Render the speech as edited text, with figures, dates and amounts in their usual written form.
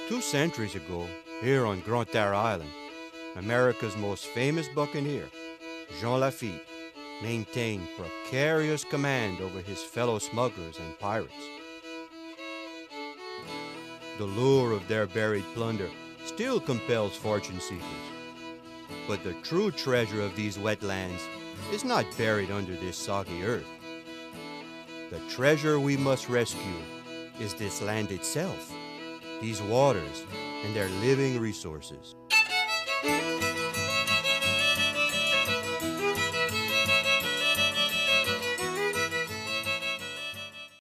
2 centuries ago, here on Grand Terre Island, America's most famous buccaneer, Jean Lafitte, maintained precarious command over his fellow smugglers and pirates. The lure of their buried plunder still compels fortune seekers. But the true treasure of these wetlands is not buried under this soggy earth. The treasure we must rescue is this land itself, these waters, and their living resources.